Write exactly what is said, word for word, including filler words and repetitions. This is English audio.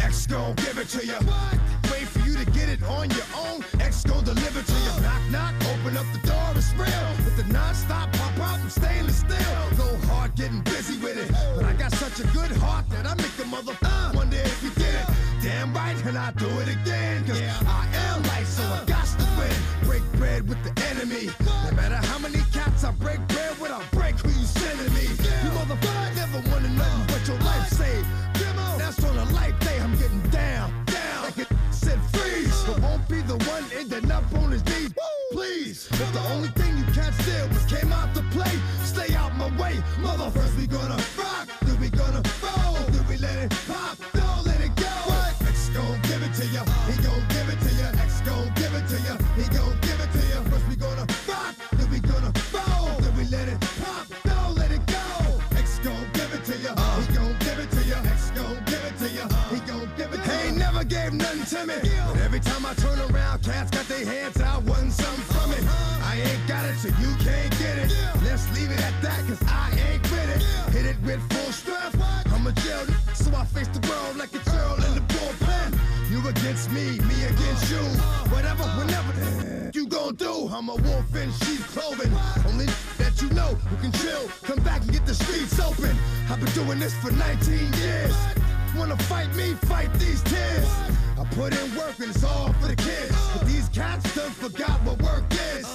X gon' give it to you. Wait for you to get it on your own. X gon' deliver to you. Knock, knock, open up the door, it's real. With the non-stop pop out, I'm stainless steel. Go hard, getting busy with it. But I got such a good heart that I make a mother uh, wonder if you get it. Damn right, and I do it again. Cause yeah. I am light, so I got to win. Break bread with the enemy. No matter how many cats I break bread with, I break who you sending me. You motherfucker never wanted nothing but your life saved. That's on a life day, I'm getting down, down. Like it said freeze, but won't be the one ending up on his knees. Please, if the only thing you can't steal was came out to play, stay out my way. Mother, first we gonna rock, then we gonna roll, then we let it pop, don't let it go. X gon' give it to ya, he gon' give it to ya. X gon' give it to ya, he gon' give it to ya. First we gonna rock, then we gonna roll, then we let it pop, don't let it go. X gon' give it to ya, he gon' give it to ya. X gon' give it to ya, he gon' give it to ya. He ain't never gave nothing to me, but every time I turn around, cats got their hands out, wanting something from it. I ain't got it, so you can't get it. Let's leave it at that, cause I ain't with it. Hit it with full strength, I'm a jail, so I face the world like a girl in the bullpen. You against me, me against you. Whatever, whenever you gon' do, I'm a wolf in sheep's clothing. Only that you know who can chill, come back and get the streets open. I've been doing this for nineteen years. Wanna fight me, fight these tears. I put in work and it's all for the kids. But these cats done forgot what work is.